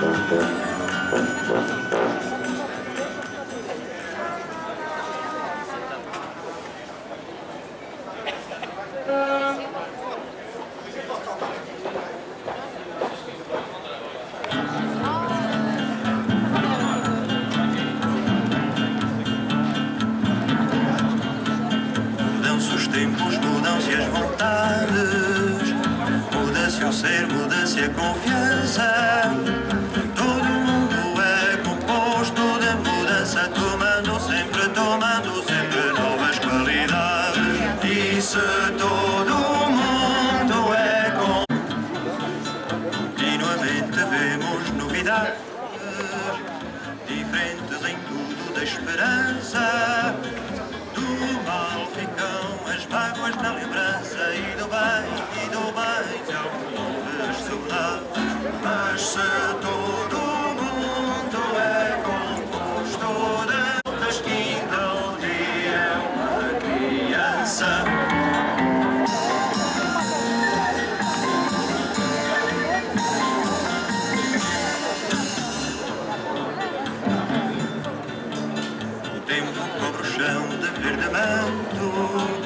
Mudam-se os tempos, mudam-se as vontades, muda-se o ser, muda-se a confiança. Todo mundo é composto de mudança, tomando sempre novas qualidades. E se todo mundo é continuamente vemos novidades, diferentes em tudo da esperança. Do mal ficam as mágoas na lembrança, e do bem algumas saudades. Mas se todo mundo é composto de outras que ainda um dia é uma criança. O tempo cobre o chão de verde manto.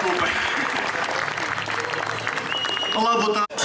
Desculpem. Olá, boa tarde.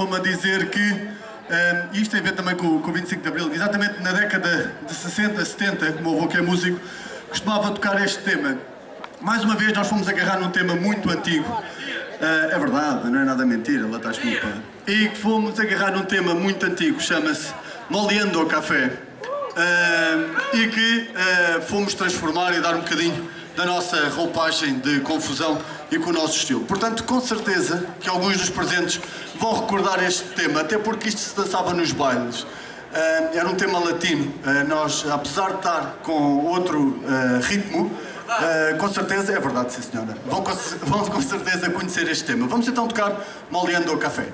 costuma-me dizer que, isto tem a ver também com o 25 de Abril, exatamente na década de 60, 70, o meu avô que é músico, costumava tocar este tema. Mais uma vez nós fomos agarrar num tema muito antigo. É verdade, não é nada mentira, lá está escrito. E fomos agarrar num tema muito antigo, chama-se Moleando o Café. E que fomos transformar e dar um bocadinho da nossa roupagem de confusão e com o nosso estilo. Portanto, com certeza que alguns dos presentes vão recordar este tema, até porque isto se dançava nos bailes. Era um tema latino. Nós, apesar de estar com outro ritmo, com certeza, é verdade, sim senhora, vão com certeza conhecer este tema. Vamos então tocar Moleando o Café.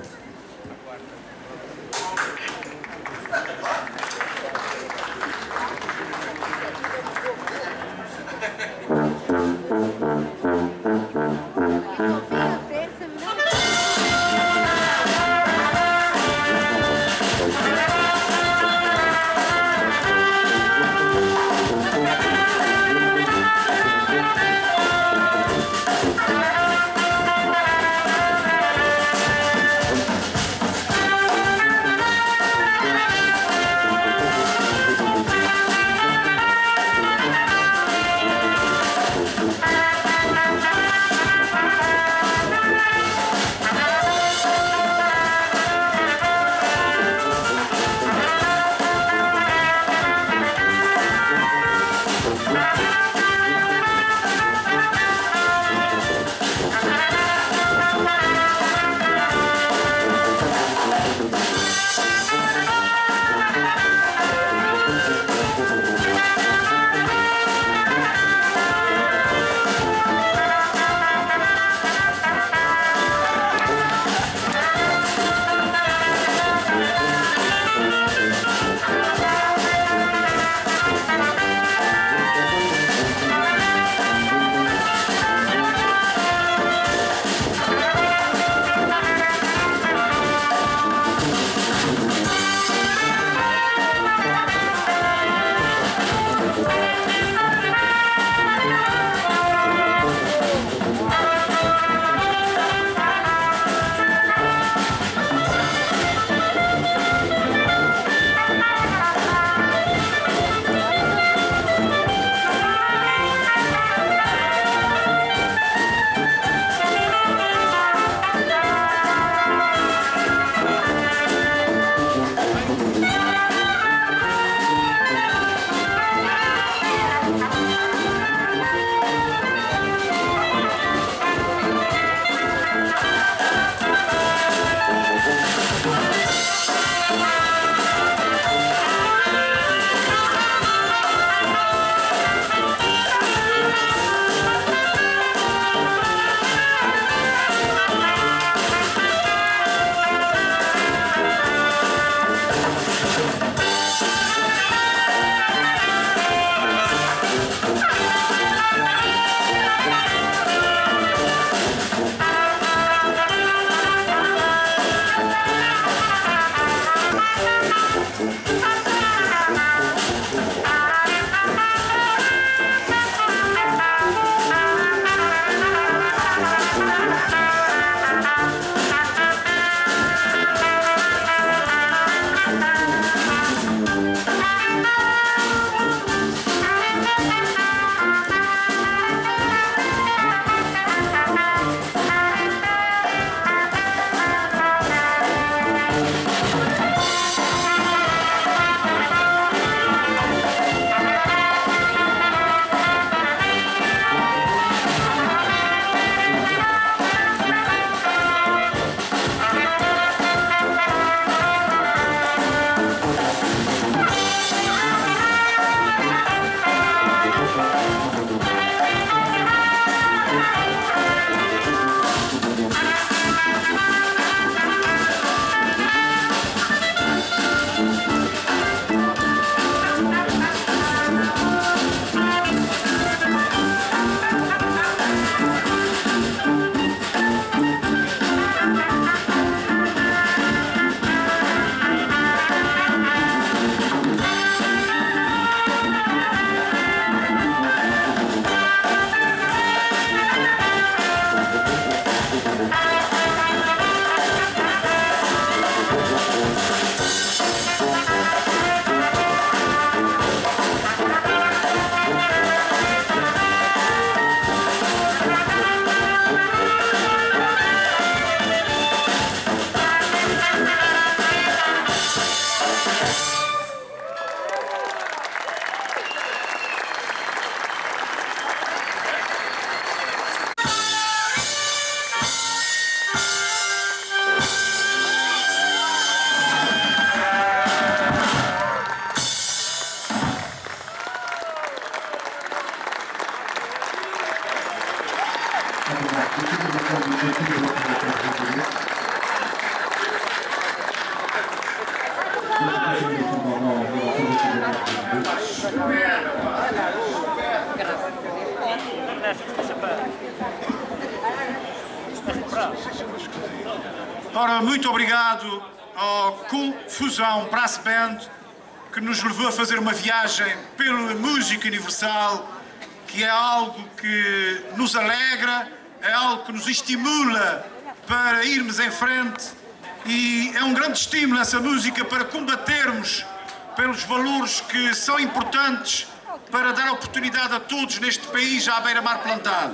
Ora, muito obrigado ao Confusão Brass Band, que nos levou a fazer uma viagem pela música universal, que é algo que nos alegra, é algo que nos estimula para irmos em frente e é um grande estímulo essa música para combatermos pelos valores que são importantes para dar oportunidade a todos neste país à beira-mar plantado.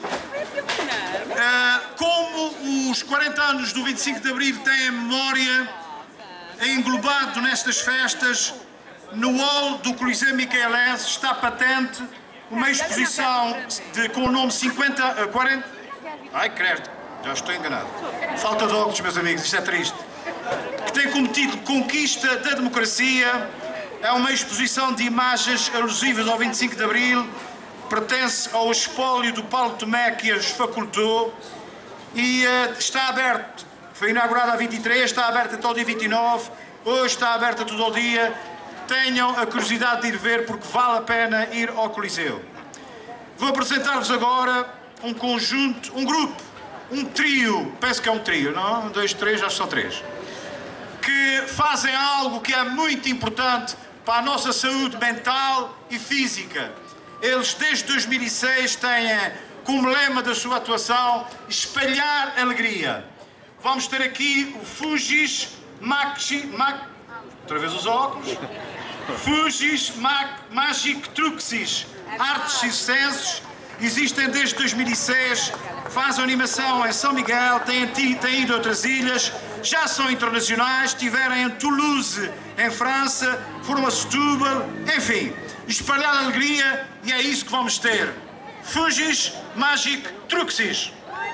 Como os 40 anos do 25 de Abril têm a memória, é englobado nestas festas, no hall do Coliseu Michelense está patente uma exposição com o nome 40... Ai, credo, já estou enganado. Falta de óculos, meus amigos, isto é triste. Que tem como título Conquista da Democracia. É uma exposição de imagens alusivas ao 25 de Abril, pertence ao espólio do Paulo Tomé que as facultou e está aberto. Foi inaugurado a 23, está aberto até o dia 29, hoje está aberto todo o dia. Tenham a curiosidade de ir ver porque vale a pena ir ao Coliseu. Vou apresentar-vos agora um conjunto, um grupo, um trio, penso que é um trio, não? 1, 2, 3, acho que são 3, que fazem algo que é muito importante para a nossa saúde mental e física. Eles, desde 2006, têm como lema da sua atuação espalhar alegria. Vamos ter aqui o Fugis outra vez os óculos. Fugis Magic Truxis, artes circenses, existem desde 2006, fazem animação em São Miguel, têm ido a outras ilhas, já são internacionais, estiveram em Toulouse, em França, foram a Setúbal, enfim, espalhar a alegria e é isso que vamos ter. Fugis Magic Truxis.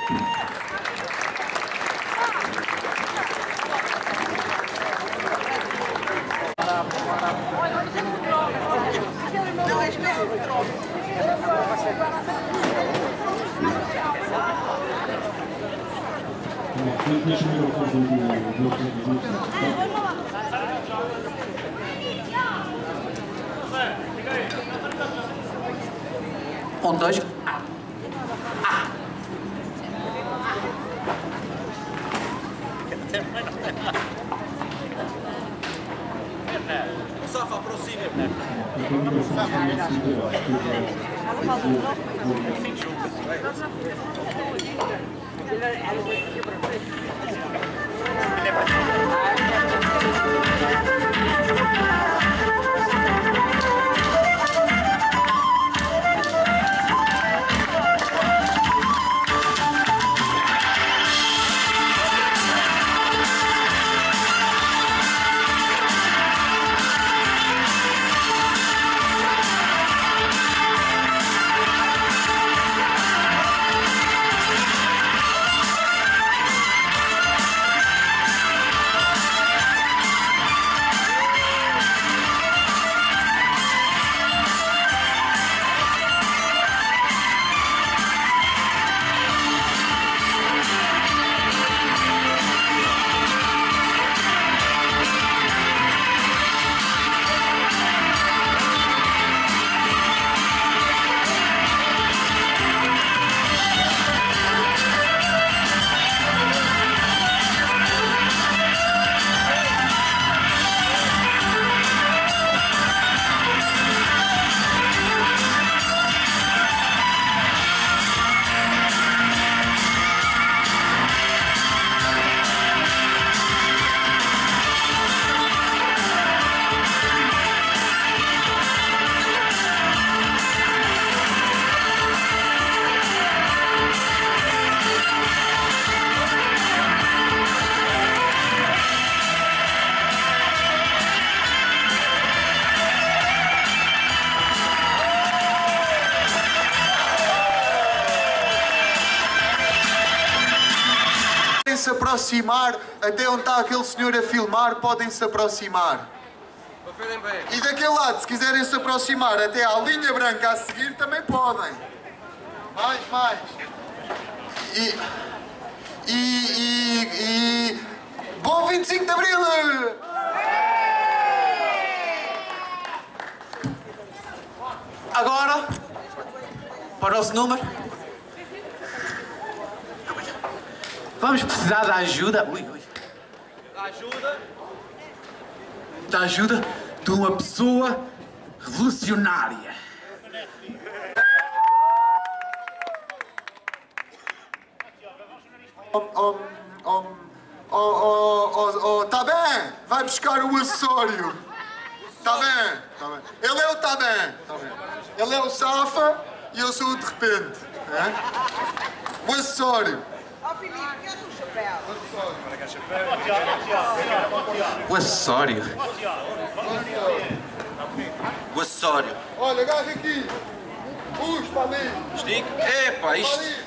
Um, dois. Safa, aproxime. Se aproximar até onde está aquele senhor a filmar, podem se aproximar. E daquele lado, se quiserem se aproximar até à linha branca a seguir, também podem. Mais. E e bom 25 de Abril! Agora, para o nosso número. Vamos precisar da ajuda. Da ajuda de uma pessoa revolucionária. Tá bem, vai buscar o acessório. Tá bem, tá bem. Ele é o tá bem. Ele é o Safa e eu sou o de repente. É? O acessório. Ó Filipe, queres um chapéu? O acessório. O acessório. Olha, agarra aqui. Puxa para ali. Estico. Epá, isto.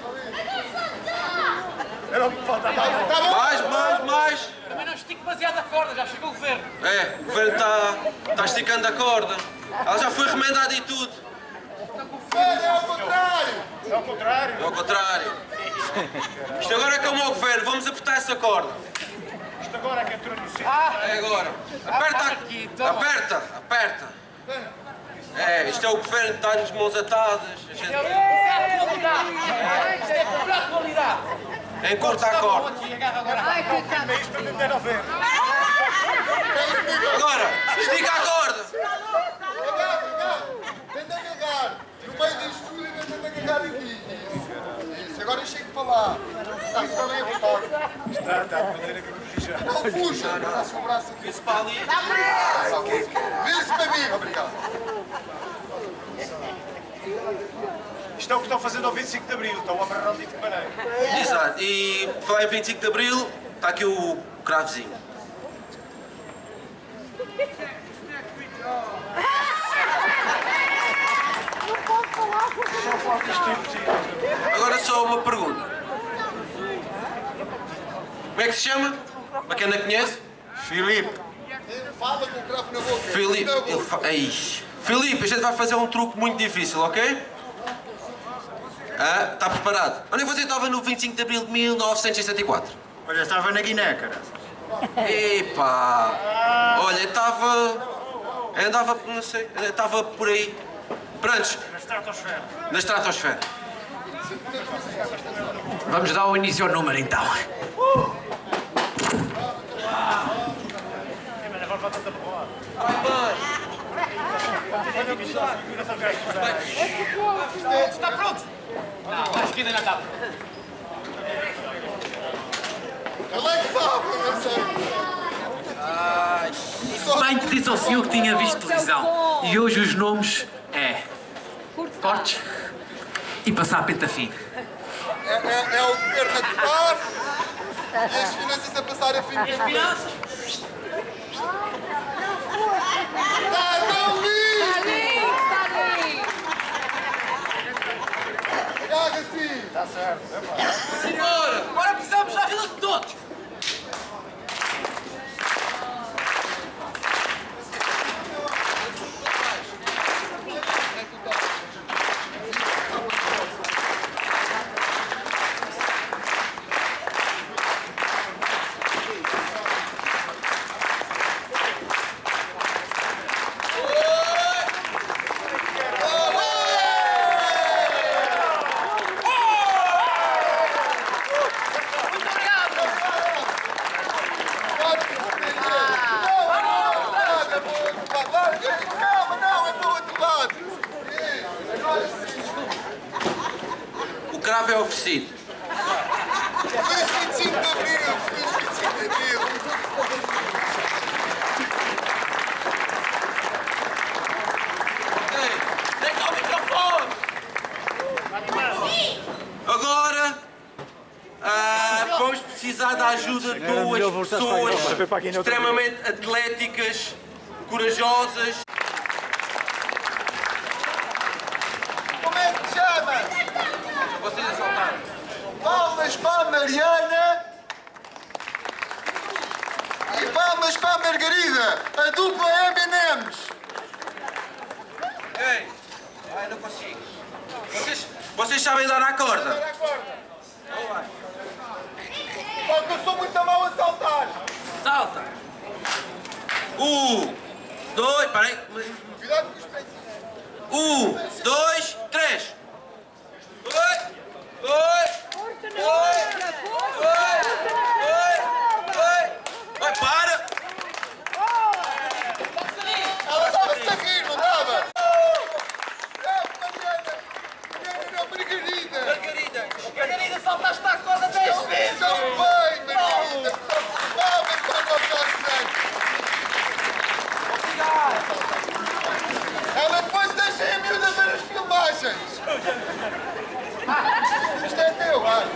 Tá bom? Mais. Também não estico demasiado a corda, já chegou o governo. É, o governo está esticando a corda. Ela já foi remendada e tudo. Olha, é ao contrário. É ao contrário. Isto agora é como o governo, vamos apertar essa corda. Isto agora é que entrou no sítio. É agora. Aperta aqui, então. Aperta. É, isto é o governo que está-nos mãos atadas. A gente... Isto é a qualidade. Encurta a corda. Ai, coitado. Isto para me deram ver. Agora, estica a corda. Agarra. Tenta agarrar. No meio da escura, tenta agarrar aqui. Isso. Agora chego para lá. Está bem apertado. Está de maneira que eu já. Não puxa. Agora o seu braço aqui. Isso para ali. Vira-se para mim. Obrigado. Isto é o que estão fazendo ao 25 de Abril. Estão a amarrar o dito de maneira. Exato. E vai 25 de Abril, está aqui o cravozinho. Agora só uma pergunta. Como é que se chama? Para quem não conhece? Filipe. Fala com o cravo na boca. Filipe. Filipe, a gente vai fazer um truque muito difícil, ok? Ah, está preparado? Onde é que você estava no 25 de Abril de 1974? Olha, estava na Guiné, cara. Epá! Olha, andava, não sei, estava por aí. Prontos, Na estratosfera. na estratosfera. Vamos dar o início ao número então. Está pronto? Não, acho que ainda não está. Ele é que sabe, eu não sei. Bem que disse ao senhor que tinha visto televisão. E hoje os nomes é Cortes e passar a penta fina. É o governo a tocar e as finanças a passar a fim de tudo. Finanças? Está ali! Está ali. Agarra-se! Senhora, agora precisamos da ajuda de todos. Calma, não, é para o outro lado. Agora sim. O cravo é oferecido. Feliz 25 de Abril! Feliz 25 de Abril! Ei, tem cá o microfone! Agora, vamos precisar da ajuda de duas pessoas extremamente atléticas, corajosas. Como é que te chama? Vocês assaltaram. Palmas para a Mariana e palmas para a Margarida, a dupla M&M's. Ei, ai, não consigo. Vocês sabem dar à corda? Agora. Então vai. 2, parem. Cuidado com os peitos. 2, 3. Vai, para! Ela estava-se a rir, não estava? Não, Margarida. Margarida, saltaste à corda 10 vezes! Está bem, Margarida. Palmas para o nosso ajudante. Ela depois deixa a miúda ver as filmagens. Isto é teu, vai.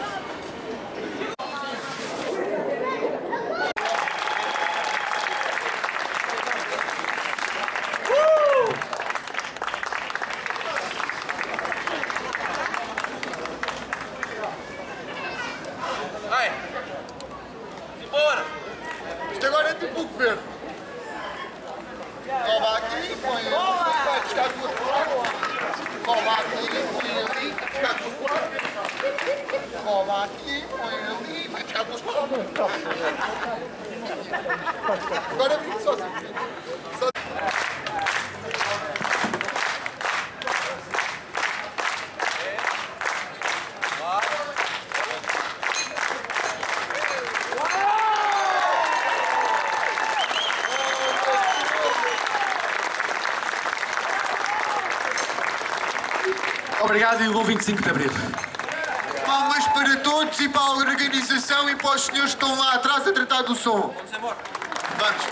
Vai! Embora! Isto agora é tipo o governo. Toma aqui, põe ali, vai buscar do outro lado. Toma aqui, põe ali, vai buscar do outro lado. Toma aqui, põe ali, vai buscar do outro lado. Agora vim sozinho. Obrigado e um bom 25 de Abril. Palmas para todos e para a organização e para os senhores que estão lá atrás a tratar do som. Vamos embora! Vamos.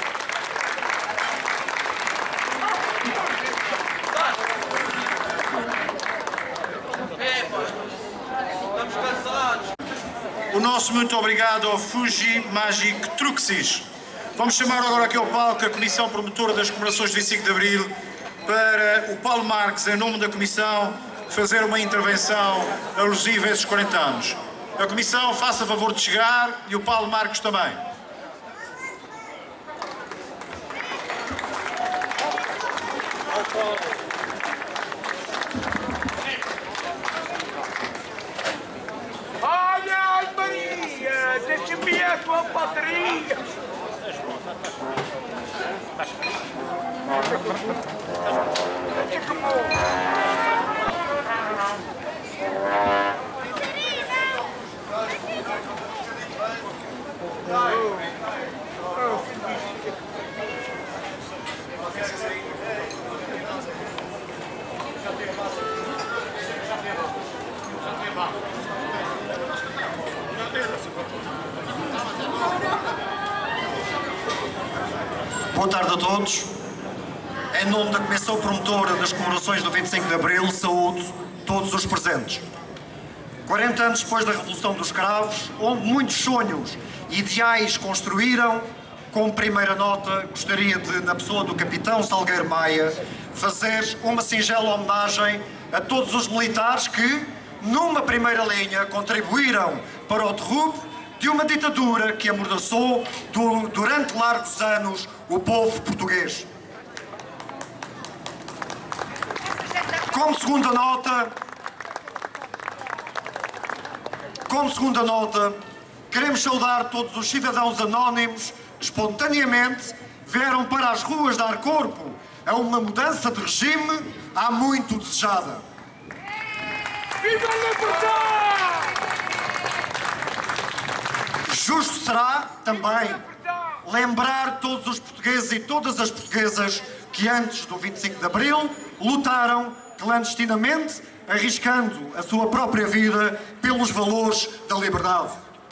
Estamos cansados! O nosso muito obrigado ao Fuji Magic Truxis. Vamos chamar agora aqui ao palco a Comissão Promotora das Comemorações de 25 de Abril para o Paulo Marques, em nome da Comissão, fazer uma intervenção alusiva a esses 40 anos. A Comissão faça favor de chegar e o Paulo Marques também. Ai, Maria, deixa-me a tua patrinha. Boa tarde a todos. Em nome da Comissão Promotora das Comemorações do 25 de Abril, saúdo todos os presentes. 40 anos depois da Revolução dos Cravos, onde muitos sonhos e ideais construíram, como primeira nota, gostaria de, na pessoa do Capitão Salgueiro Maia, fazer uma singela homenagem a todos os militares que, numa primeira linha, contribuíram para o derrube de uma ditadura que amordaçou durante largos anos o povo português. Como segunda nota, queremos saudar todos os cidadãos anónimos que espontaneamente vieram para as ruas dar corpo a uma mudança de regime há muito desejada. Viva a liberdade! Justo será também lembrar todos os portugueses e todas as portuguesas que antes do 25 de Abril lutaram clandestinamente, arriscando a sua própria vida pelos valores da liberdade.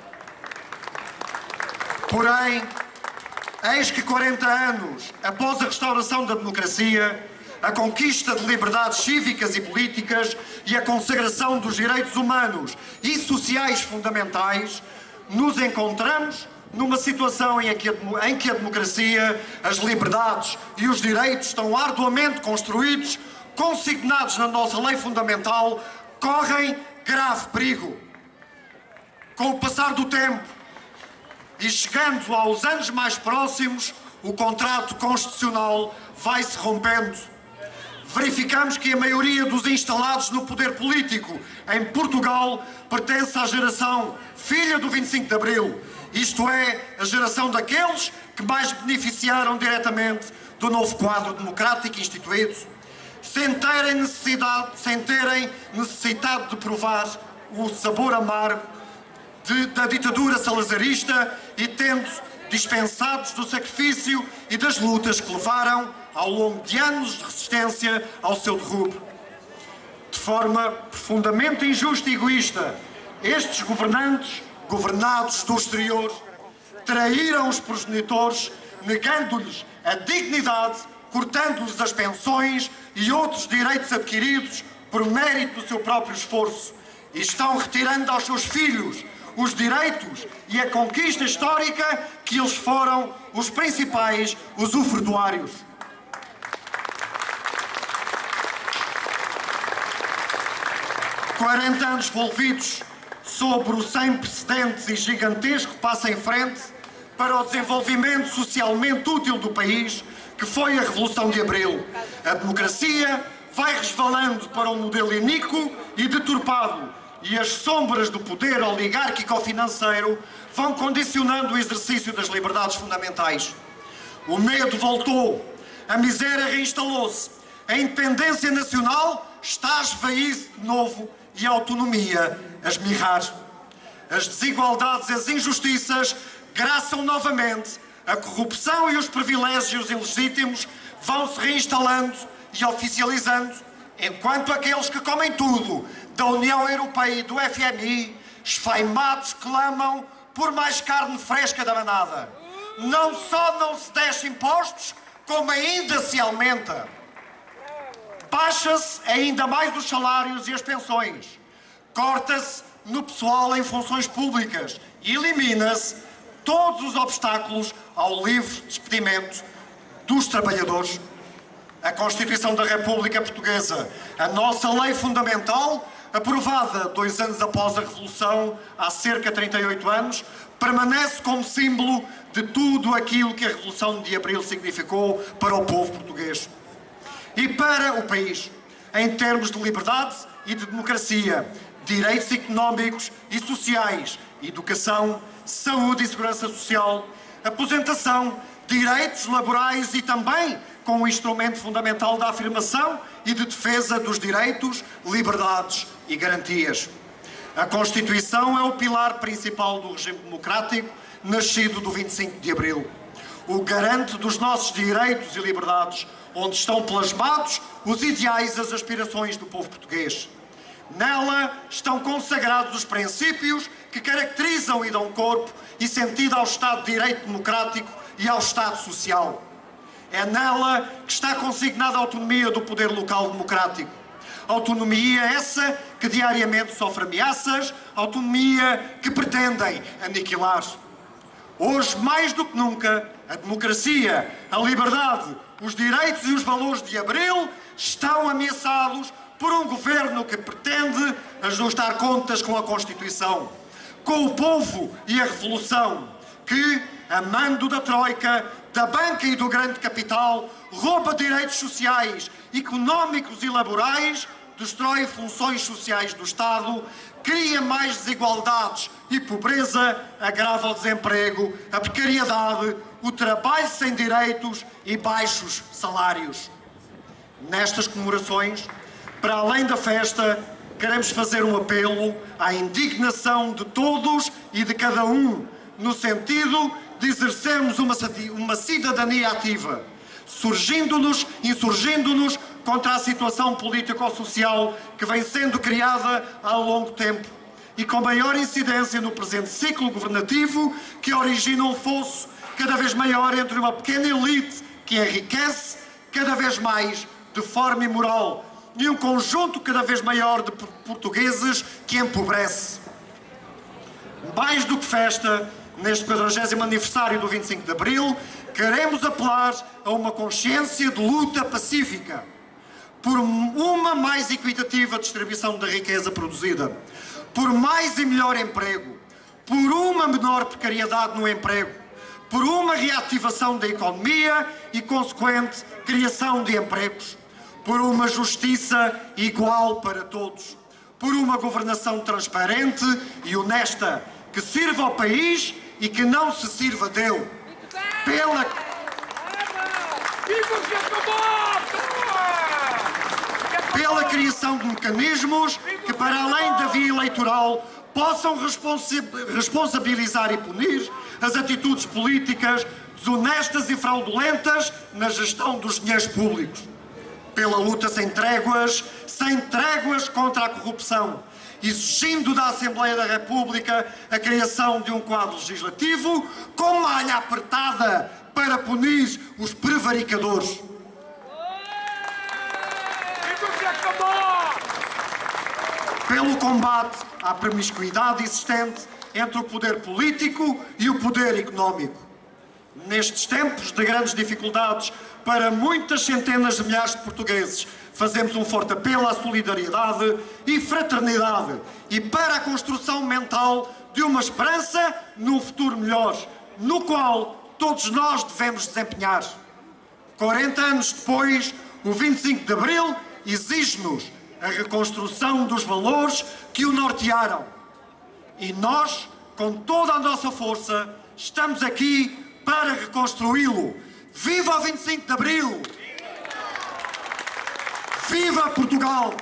Porém, eis que 40 anos após a restauração da democracia, a conquista de liberdades cívicas e políticas e a consagração dos direitos humanos e sociais fundamentais, nos encontramos numa situação em que a democracia, as liberdades e os direitos estão arduamente construídos, consignados na nossa lei fundamental, correm grave perigo. Com o passar do tempo e chegando aos anos mais próximos, o contrato constitucional vai-se rompendo. Verificamos que a maioria dos instalados no poder político em Portugal pertence à geração filha do 25 de Abril isto é, a geração daqueles que mais beneficiaram diretamente do novo quadro democrático instituído, sem terem necessitado de provar o sabor amargo da ditadura salazarista e tendo dispensados do sacrifício e das lutas que levaram ao longo de anos de resistência ao seu derrubo. De forma profundamente injusta e egoísta, estes governantes, governados do exterior, traíram os progenitores, negando-lhes a dignidade, cortando-lhes as pensões e outros direitos adquiridos por mérito do seu próprio esforço, e estão retirando aos seus filhos os direitos e a conquista histórica que eles foram os principais usufrutuários. "40 anos envolvidos sobre o sem precedentes e gigantesco passo em frente para o desenvolvimento socialmente útil do país, que foi a Revolução de Abril. A democracia vai resvalando para um modelo iníquo e deturpado, e as sombras do poder oligárquico-financeiro vão condicionando o exercício das liberdades fundamentais. O medo voltou, a miséria reinstalou-se, a independência nacional está a esvair-se de novo e a autonomia a esmirrar. As desigualdades e as injustiças graçam novamente, a corrupção e os privilégios ilegítimos vão se reinstalando e oficializando, enquanto aqueles que comem tudo da União Europeia e do FMI, esfaimados, clamam por mais carne fresca da manada. Não só não se desce impostos, como ainda se aumenta. Baixa-se ainda mais os salários e as pensões. Corta-se no pessoal em funções públicas e elimina-se todos os obstáculos ao livre despedimento dos trabalhadores. A Constituição da República Portuguesa, a nossa lei fundamental, aprovada 2 anos após a Revolução, há cerca de 38 anos, permanece como símbolo de tudo aquilo que a Revolução de Abril significou para o povo português. E para o país, em termos de liberdade e de democracia, direitos económicos e sociais, educação, saúde e segurança social, aposentação, direitos laborais e também com o instrumento fundamental da afirmação e de defesa dos direitos, liberdades e garantias. A Constituição é o pilar principal do regime democrático, nascido do 25 de Abril. O garante dos nossos direitos e liberdades, onde estão plasmados os ideais e as aspirações do povo português. Nela estão consagrados os princípios que caracterizam e dão corpo e sentido ao Estado de Direito Democrático e ao Estado Social. É nela que está consignada a autonomia do poder local democrático. Autonomia essa que diariamente sofre ameaças, autonomia que pretendem aniquilar. Hoje, mais do que nunca, a democracia, a liberdade, os direitos e os valores de Abril estão ameaçados por um governo que pretende ajustar contas com a Constituição, com o povo e a Revolução, que, a mando da Troika, da banca e do grande capital, rouba direitos sociais, económicos e laborais, destrói funções sociais do Estado, cria mais desigualdades e pobreza, agrava o desemprego, a precariedade, o trabalho sem direitos e baixos salários. Nestas comemorações, para além da festa, queremos fazer um apelo à indignação de todos e de cada um, no sentido de exercermos uma cidadania ativa, insurgindo-nos contra a situação político-social que vem sendo criada há longo tempo e com maior incidência no presente ciclo governativo, que origina um fosso cada vez maior entre uma pequena elite que enriquece cada vez mais de forma imoral e um conjunto cada vez maior de portugueses que empobrece. Mais do que festa, neste 40º aniversário do 25 de Abril, queremos apelar a uma consciência de luta pacífica por uma mais equitativa distribuição da riqueza produzida, por mais e melhor emprego, por uma menor precariedade no emprego, por uma reativação da economia e consequente criação de empregos, por uma justiça igual para todos, por uma governação transparente e honesta que sirva ao país e que não se sirva dele. Pela criação de mecanismos que, para além da via eleitoral, possam responsabilizar e punir as atitudes políticas desonestas e fraudulentas na gestão dos dinheiros públicos. Pela luta sem tréguas contra a corrupção, exigindo da Assembleia da República a criação de um quadro legislativo com malha apertada para punir os prevaricadores. Pelo combate à promiscuidade existente entre o poder político e o poder económico. Nestes tempos de grandes dificuldades para muitas centenas de milhares de portugueses, fazemos um forte apelo à solidariedade e fraternidade e para a construção mental de uma esperança num futuro melhor, no qual todos nós devemos desempenhar. 40 anos depois, o 25 de Abril exige-nos a reconstrução dos valores que o nortearam. E nós, com toda a nossa força, estamos aqui para reconstruí-lo. Viva o 25 de Abril! Viva Portugal!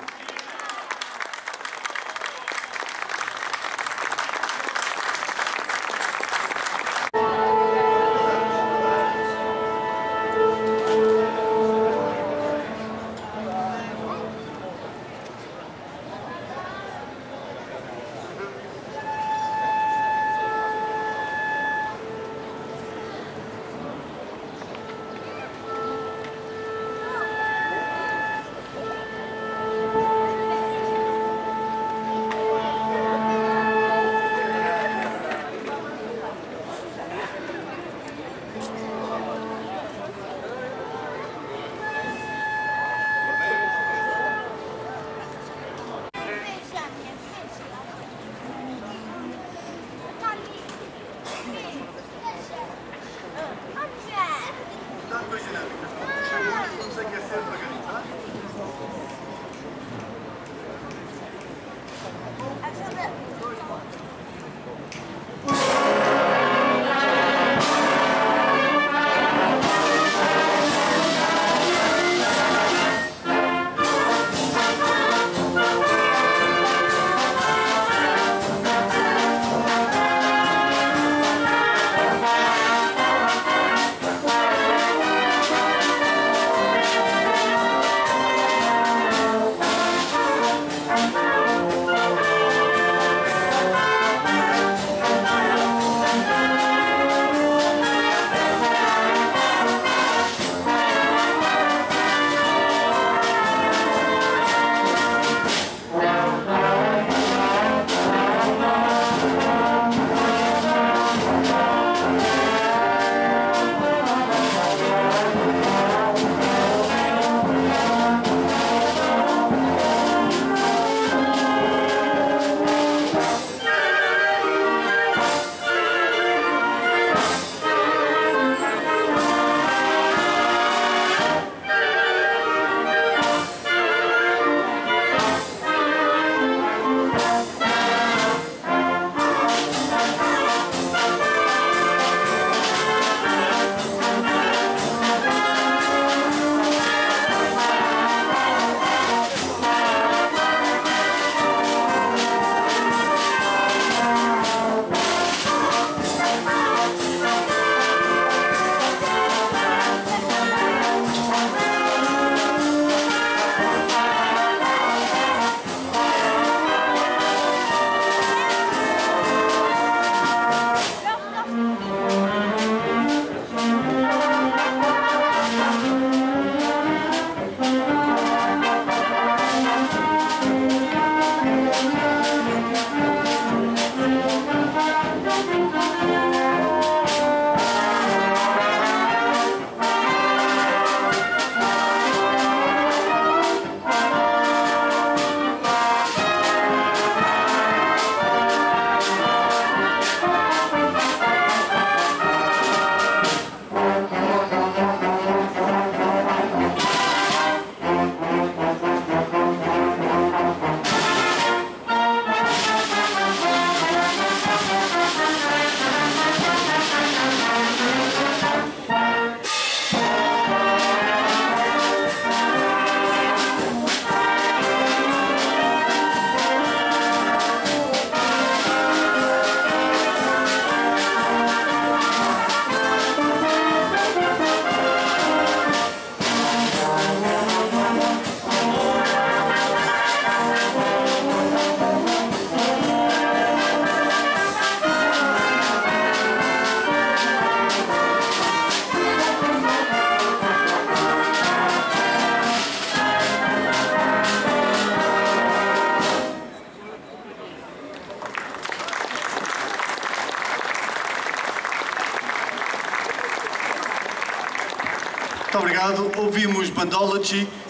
obrigado. Ouvimos Bandology